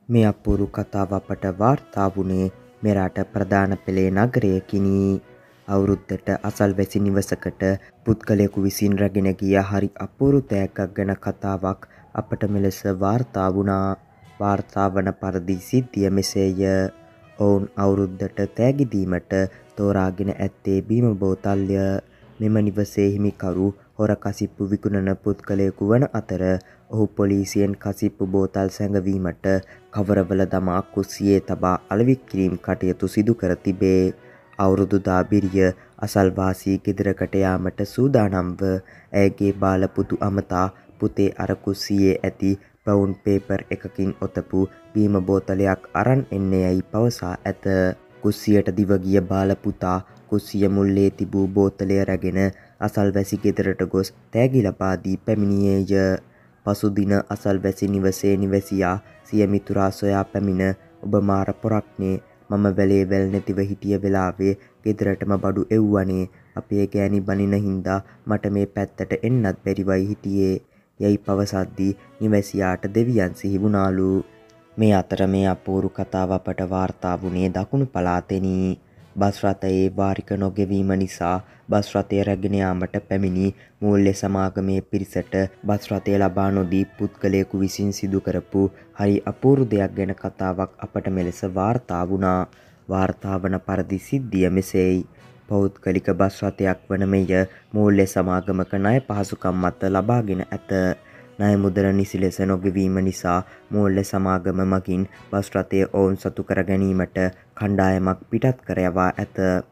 මේ අපූරු කතාව අපට වාර්තා වුණේ මෙරට ප්‍රධාන පෙළේ නගරයකිනි. අවුරුද්දට අසල්වැසි නිවසකට පුද්ගලයෙකු විසින් රැගෙන ගිය හරි අපූරු තෑග්ගක් ගැන කතාවක් අපට මෙලෙස වාර්තා වුණා. වාර්තා වන පරිදි සිද්ධිය මෙසේය. ඔවුන් අවුරුද්දට තෑගි දීමට තෝරාගෙන ඇත්තේ බීම බෝතල්ය. මෙම නිවසේ හිමිකරු හොර කසිප්පු විකුණන පුද්ගලයෙකු වන අතර ඔහු පොලිසියෙන් කසිප්පු බෝතල් සැඟවීමට කවරවල දමා කුස්සියේ තබා අලෙවි කිරීම් කටයුතු සිදු කර තිබේ. අවුරුදු දාබිරිය අසල්වාසී ගෙදරකට යාමට සූදානම්ව ඇයගේ බාල පුතු අමතා පුතේ අර කුස්සියේ ඇති බ්‍රවුන් පේපර් එකකින් ඔතපු බීම බෝතලයක් අරන් එන්න යැයි පවසා ඇත. කුස්සියට දිව ගිය බාල පුතා කුස්සිය මුල්ලේ තිබූ බෝතලය රැගෙන අසල්වැසි ගෙදරට ගොස් තෑගි ලබා දී පැමිණියේය. පසුදින අසල්වැසි නිවසේ නිවැසියා සිය මිතුරා සොයා පැමිණ "ඔබ මාර පොරක්නේ, මම වැලේ වැල් නැතිව හිටිය වෙලාවේ ගෙදරටම බඩු එව්වනේ. අපේ ගෑණි බනින හින්දා මට මේ පැත්තට එන්නත් බැරිවයි හිටියේ" යැයි පවසද්දී නිවැසියාට දෙවියන් සිහි වුණාලු. මේ අතර මේ අපූරු කතාව අපට වාර්තා වුණේ දකුණු පළාතෙනි. බස් රථයේ වාරික නොගෙවීම නිසා බස් රථය රැගෙන යාමට පැමිණි මූල්‍ය සමාගමේ පිරිසට බස් රථය ලබා නොදී පුද්ගලයෙකු විසින් සිදු කරපු හරි අපූරු දෙයක් ගැන කතාවක් අපට මෙලෙස වාර්තා වුණා. වාර්තා වන පරිදි සිද්ධිය මෙසේයි. පෞද්ගලික බස් රථයක් වන මෙය මූල්‍ය සමාගමක ණය පහසුකම් මත ලබාගෙන ඇත. ණය මුදල නිසි ලෙස නොගෙවීම නිසා මූල්‍ය සමාගම මගින් බස් රථය ඔවුන් සතු කර ගැනීමට කණ්ඩායමක් පිටත් කර යවා ඇත.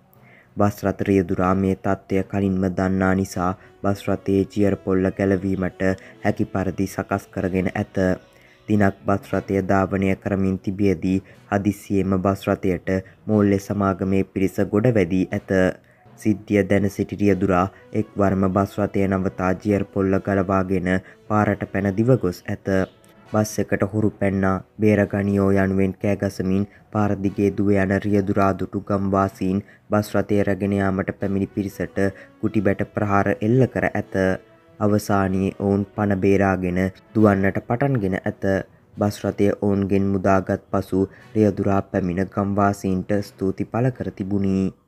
බස් රථ රියදුරා මේ තත්ත්වය කලින්ම දන්නා නිසා බස් රථයේ ජියර් පොල්ල ගැලවීමට හැකි පරිදි සකස් කරගෙන ඇත. දිනක් බස් රථය ධාවනය කරමින් තිබියදී හදිස්සියේම බස් රථයට මූල්‍ය සමාගමේ පිරිස ගොඩ වැදී ඇත. සිද්ධිය දැන සිටි රියදුරා එක්වරම බස් රථය නවතා ජියර් පොල්ල ගලවාගෙන පාරට පැන දිව ගොස් ඇත. බස් එකට හුරු පැන්නා බේරගනියෝ යනුවෙන් කෑගසමින් පාර දිගේ දුව යන රියදුරා දුටු ගම්වාසීන් බස් රථය රැගෙන යාමට පැමිණි පිරිසට කුටි බැට ප්‍රහාර එල්ල කර ඇත. අවසානයේ ඔවුන් පණ බේරාගෙන දුවන්නට පටන්ගෙන ඇත. බස් රථය ඔවුන්ගෙන් මුදාගත් පසු රියදුරා පැමිණ ගම්වාසීන්ට ස්තුති පළ කර තිබුණි.